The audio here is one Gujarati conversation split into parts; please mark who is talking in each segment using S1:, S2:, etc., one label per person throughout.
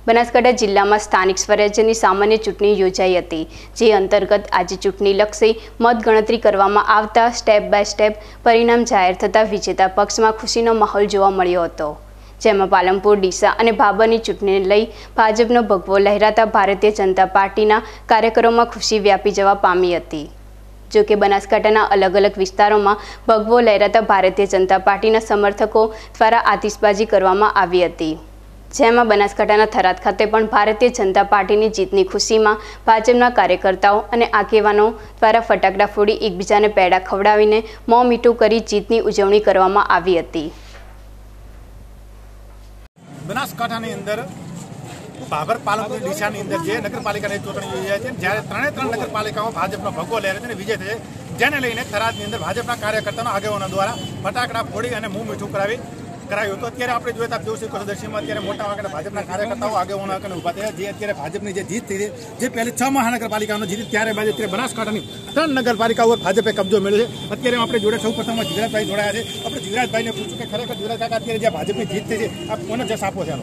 S1: બનાસકાંઠા જિલ્લામાં સ્થાનિક સ્વરાજ્યની સામાન્ય ચૂંટણી યોજાઈ હતી, જે અંતર્ગત આજે ચૂંટણીલક્ષી મતગણતરી કરવામાં આવતા સ્ટેપ બાય સ્ટેપ પરિણામ જાહેર થતાં વિજેતા પક્ષમાં ખુશીનો માહોલ જોવા મળ્યો હતો, જેમાં પાલનપુર, ડીસા અને ભાભરની ચૂંટણીને લઈ ભાજપનો ભગવો લહેરાતા ભારતીય જનતા પાર્ટીના કાર્યકરોમાં ખુશી વ્યાપી જવા પામી હતી। જો કે બનાસકાંઠાના અલગ અલગ વિસ્તારોમાં ભગવો લહેરાતા ભારતીય જનતા પાર્ટીના સમર્થકો દ્વારા આતિશબાજી કરવામાં આવી હતી, જેમાં બનાસકાંઠાના થરાદ ખાતે પણ ભારતીય જનતા પાર્ટીની જીતની ખુશીમાં ભાજપના કાર્યકર્તાઓ અને આગેવાનો દ્વારા ફટાકડા ફોડી એકબીજાને પેડા ખવડાવીને મોં મીઠું કરી જીતની ઉજવણી કરવામાં આવી હતી।
S2: બનાસકાંઠાની અંદર ભાભર, પાલનપુર, ડીસાની અંદર જે નગરપાલિકાની ચૂંટણી યોજાય છે, જ્યારે ત્રણે નગરપાલિકામાં ભાજપનો ભગવો લહેરે છે અને વિજય થશે, જેને લઈને થરાદની અંદર ભાજપના કાર્યકર્તાઓના આગેવાનો દ્વારા ફટાકડા ફોડી અને મોં મીઠું કરાયું હતું। અત્યારે આપણે જોતા દિવસે પ્રદર્શનમાં અત્યારે મોટા ભાગના ભાજપના કાર્યકર્તાઓ આગેવાનો આગળ ઉભા થયા, જે અત્યારે ભાજપની જે જીત થઈ છે, જે પહેલી 6 મહાનગરપાલિકાઓનો જીત, ત્યારે બાદ અત્યારે બનાસકાંઠાની 3 નગરપાલિકાઓ પર ભાજપે કબજો મેળવ્યો છે। અત્યારે આપણે જોડે સૌ પ્રથમ જીવરાજભાઈ જોડાયા છે। આપણે જીવરાજભાઈને પૂછ્યું કે ખરેખર જીવરાજ કાકા, અત્યારે જે ભાજપની જીત થઈ છે, આપ કોને જશ આપો છો?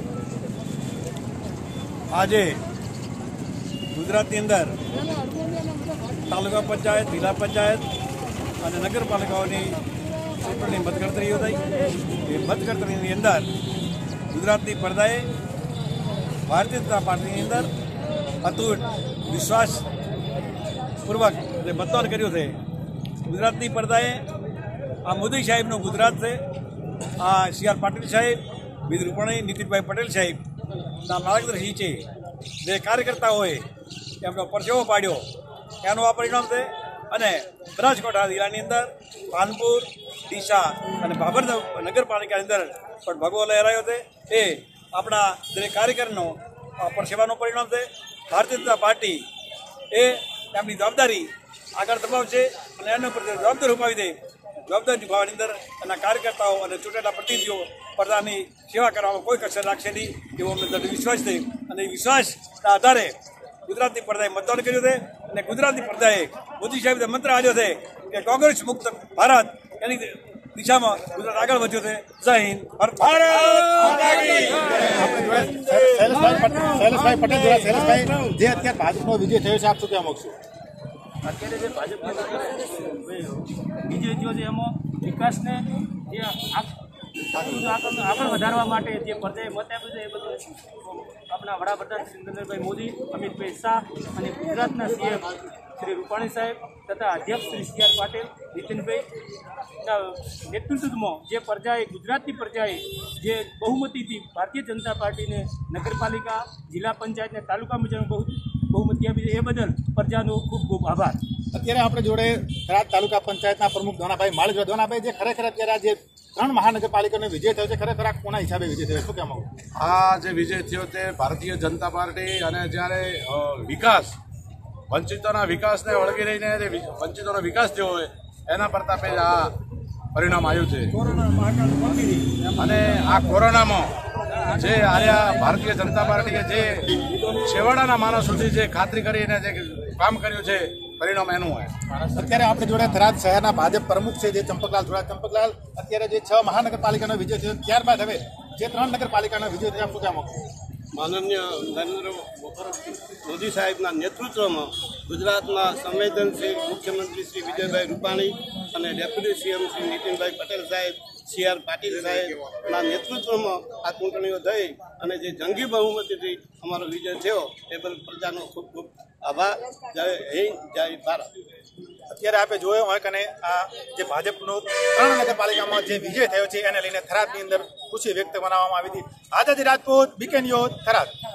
S3: આજે ગુજરાતની અંદર તાલુકા પંચાયત, જિલ્લા પંચાયત અને નગરપાલિકાઓની ચૂંટણી મતગણતરી યોજાઈ। એ મતગણતરીની અંદર ગુજરાતની પડદાએ ભારતીય જનતા પાર્ટીની અંદર અતૂટ વિશ્વાસપૂર્વક જે મતદાન કર્યું છે, ગુજરાતની પડદાએ આ મોદી સાહેબનું ગુજરાત છે, આ સી.આર. પાટીલ સાહેબ, વિજય રૂપાણી, નીતિનભાઈ પટેલ સાહેબના માર્ગદર્શન નીચે જે કાર્યકર્તાઓએ એમનો પરસેવો પાડ્યો, એનું આ પરિણામ છે। અને બનાસકાંઠા જિલ્લાની અંદર પાલનપુર, ડીસા અને ભાભર નગરપાલિકાની અંદર પણ ભગવો લહેરાયો છે। એ આપણા દરેક કાર્યકરનો પરસેવાનું પરિણામ છે। ભારતીય જનતા પાર્ટી એ એમની જવાબદારી આગળ દબાવશે અને એના પર જવાબદારી ઉપાવી દે, જવાબદારી નિભાવવાની અંદર એના કાર્યકર્તાઓ અને ચૂંટેલા પ્રતિનિધિઓ પ્રજાની સેવા કરવામાં કોઈ કસર રાખશે નહીં, એવો અમને દૃઢ વિશ્વાસ છે। અને એ વિશ્વાસના આધારે ગુજરાતની પડદાએ મતદાન કર્યું છે અને ગુજરાતની પડદાએ મોદી સાહેબે મંત્ર આપ્યો છે કે કોંગ્રેસ મુક્ત ભારત, એની દિશામાં ગુજરાત આગળ વધ્યું છે। જય હિન્દ, ભારત
S2: શૈલેષભાઈ પટેલ જોડા। શૈલેષભાઈ, જે અત્યારે ભાજપનો વિજય થયો છે, આપ શું કહેવા માંગશો?
S4: અત્યારે જે ભાજપનો વિજય થયો છે, એમાં વિકાસને જે આગળ વધારવા માટે જે પ્રજાએ મત આપ્યું છે, એ બધું આપણા વડાપ્રધાન શ્રી નરેન્દ્રભાઈ મોદી, અમિતભાઈ શાહ અને ગુજરાતના સીએમ શ્રી રૂપાણી સાહેબ તથા અધ્યક્ષ શ્રી સી.આર. પાટીલ, નીતિનભાઈના નેતૃત્વમાં જે પ્રજાએ, ગુજરાતની પ્રજાએ જે બહુમતીથી ભારતીય જનતા પાર્ટીને નગરપાલિકા, જિલ્લા પંચાયત અને તાલુકા મુજબ બહુમતી આપી છે, એ બદલ પ્રજાનો ખૂબ ખૂબ આભાર।
S2: અત્યારે આપણે જોડે થરાદ તાલુકા પંચાયતના પ્રમુખ દોનાભાઈ માળી જોડે। દોનાભાઈ, જે ખરેખર અત્યારે આજે 3 મહાનગરપાલિકાનો વિજય થયો છે, ખરેખર આ કોના હિસાબે વિજય થયો, શું કહેવા માંગુ?
S5: આ જે વિજય થયો તે ભારતીય જનતા પાર્ટી, અને જ્યારે વિકાસ, વંચિતોના વિકાસને વળગી રહીને જે વંચિતોનો વિકાસ થયો હોય, એના પ્રતાપે જ આ પરિણામ આવ્યું છે। અને આ કોરોનામાં જે આર્યા ભારતીય જનતા પાર્ટીએ જે છેવાડાના માણસ સુધી જે ખાતરી કરીને જે કામ કર્યું છે, પરિણામ એનું હોય।
S2: અત્યારે આપણે જોડે થરાદ શહેરના ભાજપ પ્રમુખ છે, જે ચંપકલાલ જોડા। ચંપકલાલ, અત્યારે જે 6 મહાનગરપાલિકાનો વિજય થયો, ત્યારબાદ હવે જે 3 નગરપાલિકાનો વિજય થયો, શું કહેવા માંગો?
S6: માનનીય નરેન્દ્ર મોદી સાહેબના નેતૃત્વમાં ગુજરાતના સંવેદનશીલ મુખ્યમંત્રી શ્રી વિજયભાઈ રૂપાણી અને ડેપ્યુટી સીએમ શ્રી નીતિનભાઈ પટેલ સાહેબ, સી.આર. પાટીલ સાહેબના નેતૃત્વમાં આ ચૂંટણીઓ થઈ અને જે જંગી બહુમતીથી અમારો વિજય થયો, એ બદલ પ્રજાનો ખૂબ ખૂબ આભાર। જય હિન્દ, જય ભારત।
S2: અત્યારે આપણે જોયો હોય કે આ જે ભાજપનો 3 નગરપાલિકામાં જે વિજય થયો છે, એને લઈને થરાદની અંદર ખુશી વ્યક્ત કરવામાં આવી હતી। આઝાદી રાજપૂત, બીકે ન્યૂઝ, થરાદ।